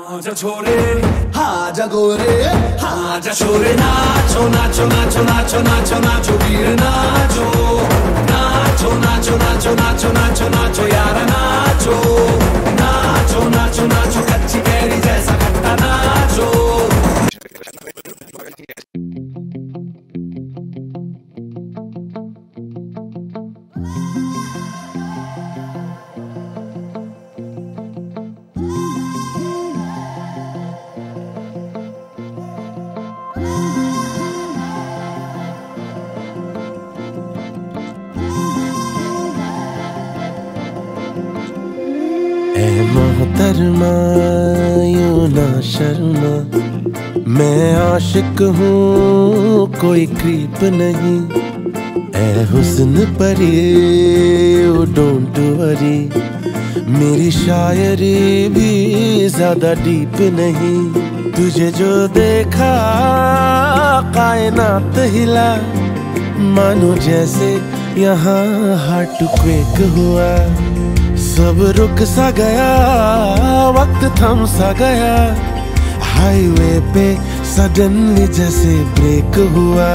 आजा छोरे आजा गोरे आजा छोरे नाचो नाचो नाचो नाचो नाचो नाचो वीर नाचो नाचो नाचो नाचो नाचो नाचो नाचो यार नाचो नाचो नाचो नाचो कच्ची कैरी जैसा खट्टा नाचो। ऐ मोहतरमा यूं ना शर्मा, मैं आशिक हूँ कोई क्रीप नहीं। ऐ हुस्न परी डोंट वरी, मेरी शायरी भी ज्यादा डीप नहीं। तुझे जो देखा कायनात हिला, मानो जैसे यहाँ हार्ट क्वेक हुआ। सब रुक सा गया, वक्त थम सा गया, हाईवे पे सडनली जैसे ब्रेक हुआ।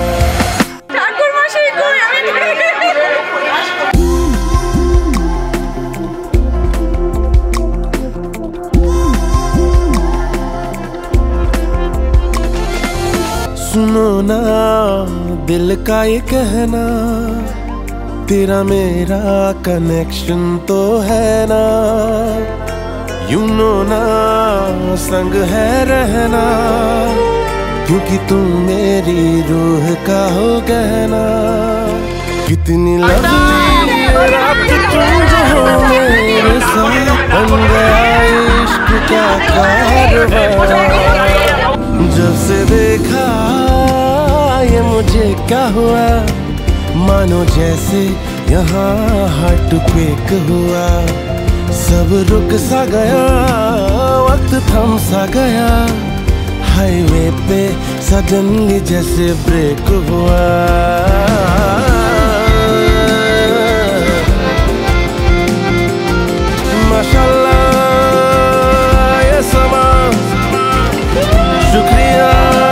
सुनो ना दिल का ये कहना, तेरा मेरा कनेक्शन तो है ना। यू नो ना संग है रहना, क्योंकि तुम मेरी रूह का हो गहना। कितनी लंबी रात तुम जो हो मेरे साथ, बन गया इश्क का कारवां। जब से देखा ये मुझे क्या हुआ, मानो जैसे यहाँ हार्ट क्वेक हुआ। सब रुक सा गया, वक्त थम सा गया, हाईवे पे सडनली जैसे ब्रेक हुआ। माशाल्लाह ये समा, शुक्रिया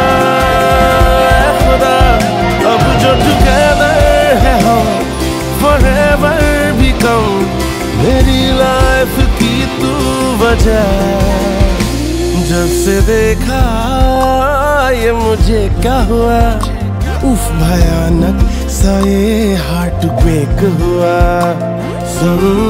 खुदा, अब जो टुगेदर है हम forever भी कम। मेरी लाइफ की तू वजह, जब से देखा ये मुझे क्या हुआ। उफ भयानक सा ये हार्ट ब्रेक हुआ।